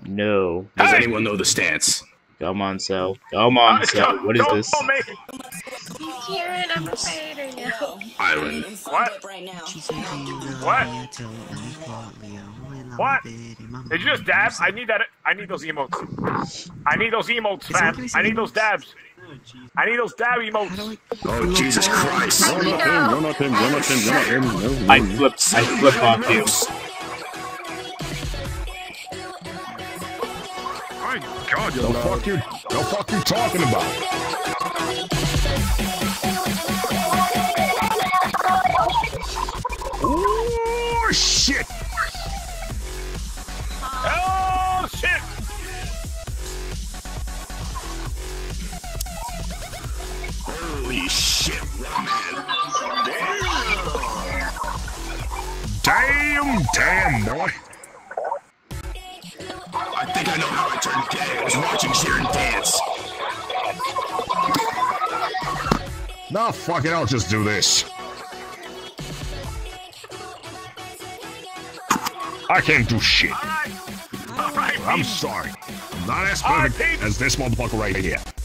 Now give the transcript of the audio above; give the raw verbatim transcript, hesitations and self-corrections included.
No. Does hey! anyone know the stance? Come on, Cell. Come on, uh, Cell. What is this? Jiren, I'm afraid of you. Island. What? What? What? Did you just dab? I need that. I need those emotes. I need those emotes, fam. I need those dabs. I need those dab emotes. Oh, Jesus Christ. Run at him, run at him, run at him, run at him. I flipped, I flipped off you. My God, the fuck you, the fuck you talking about? Oh, shit. Oh, shit. Holy shit, man. Damn, damn, boy. I think I know how I turned gay. I was watching Jiren dance. Nah, fuck it, I'll just do this. I can't do shit. All right. All right, I'm sorry. I'm not as perfect as this motherfucker right here.